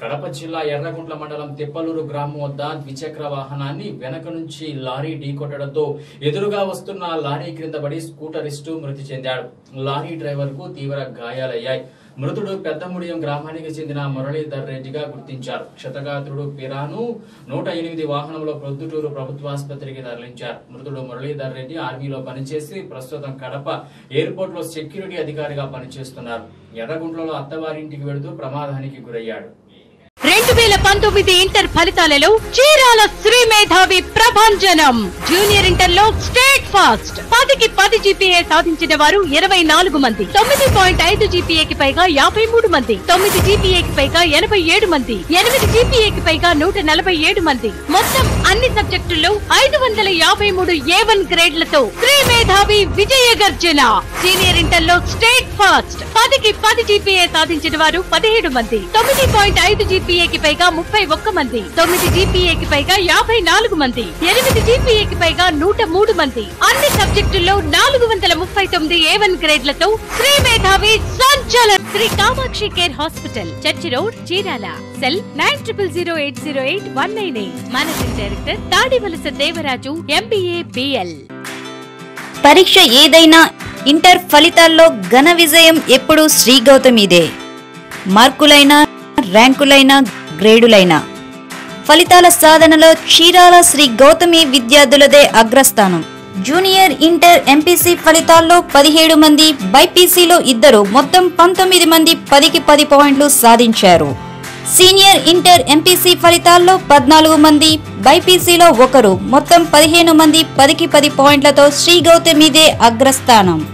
కడప జిల్లా ఎర్రగుంట్ల మండలం తిప్పలూరు గ్రామం వద్ద ద్విచక్ర వాహనాన్ని వెనక నుంచి లారీ ఢీకొట్టడంతో ఎదురుగా వస్తున్న లారీ క్రింద పడి స్కూటరిస్టు మృతి చెందాడు. లారీ డ్రైవర్ కు తీవ్ర గాయాలయ్యాయి. మృతుడు పెద్దముడియం గ్రామానికి చెందిన మురళీధర్ రెడ్డిగా గుర్తించారు. క్షతగాత్రుడు పిరాను 108 వాహనంలో ప్రొద్దుటూరు ప్రభుత్వాసుపత్రికి తరలించారు. మృతుడు మురళీధర్ రెడ్డి ఆర్మీలో పనిచేసి ప్రస్తుతం కడప ఎయిర్పోర్ట్ లో సెక్యూరిటీ అధికారిగా పనిచేస్తున్నారు. ఎర్రగుంట్లలో అత్తవారింటికి వెళుతూ ప్రమాదానికి గురయ్యాడు. 2019 ఇంటర్ ఫలితాలలో చీరాల శ్రీ మేధావి ప్రభంజనం. జూనియర్ ఇంటర్ లో స్టేట్ ఫాస్ట్ 10కి 10 జీపీఏ సాధించిన వారు 24 మంది, 9.5 జీపీఏకి పైగా 53 మంది, 9 జీపీఏకి పైగా 87 మంది, 8 జీపీఏకి పైగా 147 మంది. మొత్తం అన్ని సబ్జెక్టుల్లో 553 A1 గ్రేడ్లతో శ్రీ మేధావి విజయ గర్జన. సీనియర్ ఇంటర్ లో స్టేట్ ఫాస్ట్ 10కి 10 జీపీఏ సాధించిన వారు 17 మంది, 9.5 జీపీఏకి పైగా 31 మంది, 9 జీపీఏకి పైగా 54 మంది, 8 జీపీఏకి పైగా 103 మంది. అన్ని సబ్జెక్టుల్లో 439 A1 గ్రేడ్లతో శ్రీ మేధావి సంచలనం. Sri Kamakshi care hospital, church road, Chirala. Cell 9008088198. Managing director Tadivalasa Devaraju, MBA BL. పరీక్ష ఏదైనా ఇంటర్ ఫలితాల్లో ఘన విజయం ఎప్పుడూ శ్రీ గౌతమిదే. మార్కులైనా, ర్యాంకులైనా, గ్రేడులైనా ఫలితాల సాధనలో చీరాల శ్రీ గౌతమి విద్యార్థులదే అగ్రస్థానం. జూనియర్ ఇంటర్ ఎంపీసీ ఫలితాల్లో 17 మంది, బైపీసీలో 2, మొత్తం 19 మంది 10కి 10 పాయింట్లు సాధించారు. సీనియర్ ఇంటర్ ఎంపీసీ ఫలితాల్లో 14 మంది, బైపీసీలో 1, మొత్తం 15 మంది 10కి 10 పాయింట్లతో శ్రీ గౌతమిదే అగ్రస్థానం.